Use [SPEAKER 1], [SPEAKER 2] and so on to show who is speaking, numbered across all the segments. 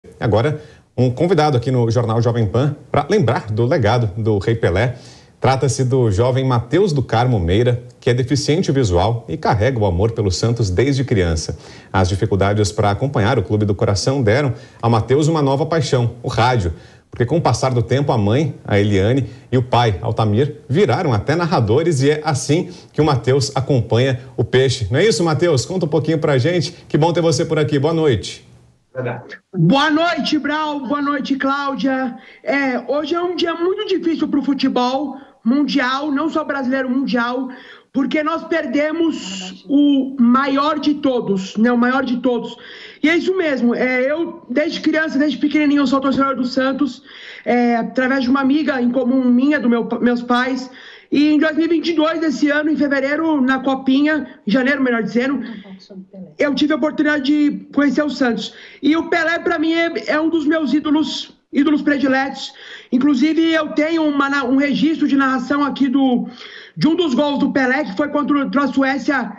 [SPEAKER 1] Agora, um convidado aqui no Jornal Jovem Pan para lembrar do legado do Rei Pelé. Trata-se do jovem Matheus do Carmo Meira, que é deficiente visual e carrega o amor pelo Santos desde criança. As dificuldades para acompanhar o Clube do Coração deram a Matheus uma nova paixão, o rádio. Porque com o passar do tempo, a mãe, a Eliane, e o pai, Altamir, viraram até narradores e é assim que o Matheus acompanha o Peixe. Não é isso, Matheus? Conta um pouquinho pra gente. Que bom ter você por aqui. Boa noite.
[SPEAKER 2] Boa noite, Brau. Boa noite, Cláudia. Hoje é um dia muito difícil para o futebol mundial, não só brasileiro, mundial, porque nós perdemos o maior de todos, né? O maior de todos. E é isso mesmo. Eu, desde criança, desde pequenininho, eu sou torcedor do Santos, através de uma amiga em comum minha, meus pais. E em 2022, esse ano, em fevereiro, na Copinha, em janeiro, melhor dizendo, eu tive a oportunidade de conhecer o Santos. E o Pelé, para mim, é um dos meus ídolos prediletos. Inclusive, eu tenho um registro de narração aqui de um dos gols do Pelé, que foi contra a Suécia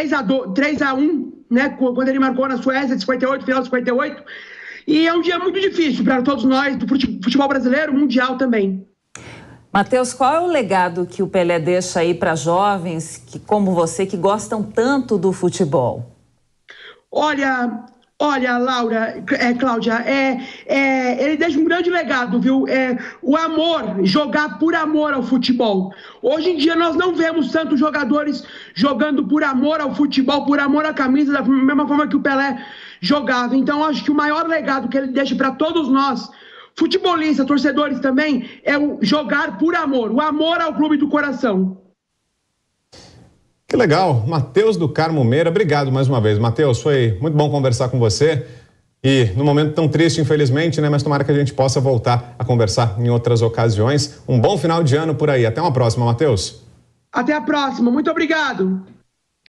[SPEAKER 2] 3-1, né, quando ele marcou na Suécia, de 58, final de 58. E é um dia muito difícil para todos nós, do futebol brasileiro, mundial também.
[SPEAKER 3] Matheus, qual é o legado que o Pelé deixa aí para jovens como você, que gostam tanto do futebol?
[SPEAKER 2] Olha, Laura, Cláudia, ele deixa um grande legado, viu? O amor, jogar por amor ao futebol. Hoje em dia nós não vemos tantos jogadores jogando por amor ao futebol, por amor à camisa, da mesma forma que o Pelé jogava. Então acho que o maior legado que ele deixa para todos nós, futebolistas, torcedores também, é o jogar por amor, o amor ao Clube do Coração.
[SPEAKER 1] Que legal, Matheus do Carmo Meira, obrigado mais uma vez. Matheus, foi muito bom conversar com você e num momento tão triste, infelizmente, né? Mas tomara que a gente possa voltar a conversar em outras ocasiões. Um bom final de ano por aí. Até uma próxima, Matheus.
[SPEAKER 2] Até a próxima, muito obrigado.